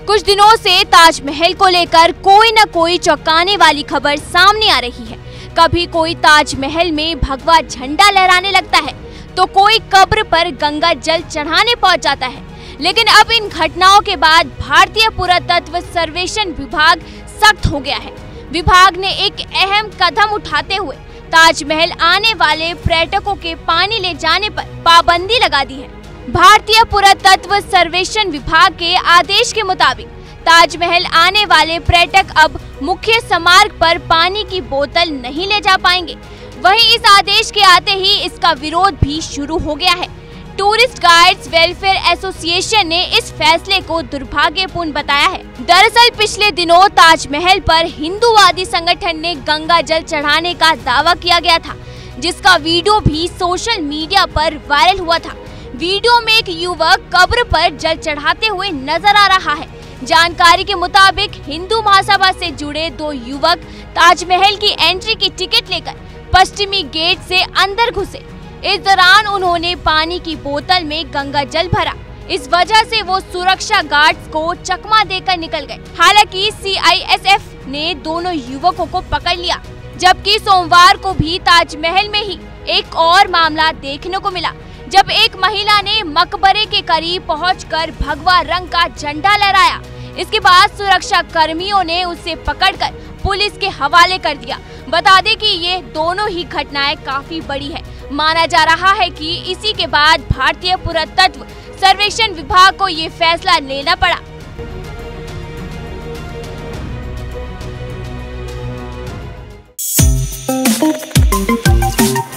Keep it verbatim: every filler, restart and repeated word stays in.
कुछ दिनों से ताजमहल को लेकर कोई न कोई चौंकाने वाली खबर सामने आ रही है। कभी कोई ताजमहल में भगवा झंडा लहराने लगता है तो कोई कब्र पर गंगा जल चढ़ाने पहुंच जाता है। लेकिन अब इन घटनाओं के बाद भारतीय पुरातत्व सर्वेक्षण विभाग सख्त हो गया है। विभाग ने एक अहम कदम उठाते हुए ताजमहल आने वाले पर्यटकों के पानी ले जाने पर पाबंदी लगा दी है। भारतीय पुरातत्व सर्वेक्षण विभाग के आदेश के मुताबिक ताजमहल आने वाले पर्यटक अब मुख्य समार्ग पर पानी की बोतल नहीं ले जा पाएंगे। वहीं इस आदेश के आते ही इसका विरोध भी शुरू हो गया है। टूरिस्ट गाइड्स वेलफेयर एसोसिएशन ने इस फैसले को दुर्भाग्यपूर्ण बताया है। दरअसल पिछले दिनों ताजमहल पर हिंदूवादी संगठन ने गंगा जल चढ़ाने का दावा किया गया था, जिसका वीडियो भी सोशल मीडिया पर वायरल हुआ था। वीडियो में एक युवक कब्र पर जल चढ़ाते हुए नजर आ रहा है। जानकारी के मुताबिक हिंदू महासभा से जुड़े दो युवक ताजमहल की एंट्री की टिकट लेकर पश्चिमी गेट से अंदर घुसे। इस दौरान उन्होंने पानी की बोतल में गंगा जल भरा। इस वजह से वो सुरक्षा गार्ड्स को चकमा देकर निकल गए। हालांकि सी आई एस एफ ने दोनों युवकों को पकड़ लिया, जबकि सोमवार को भी ताजमहल में ही एक और मामला देखने को मिला, जब एक महिला ने मकबरे के करीब पहुंचकर भगवा रंग का झंडा लहराया। इसके बाद सुरक्षा कर्मियों ने उसे पकड़कर पुलिस के हवाले कर दिया। बता दें कि ये दोनों ही घटनाएं काफी बड़ी है। माना जा रहा है कि इसी के बाद भारतीय पुरातत्व सर्वेक्षण विभाग को ये फैसला लेना पड़ा।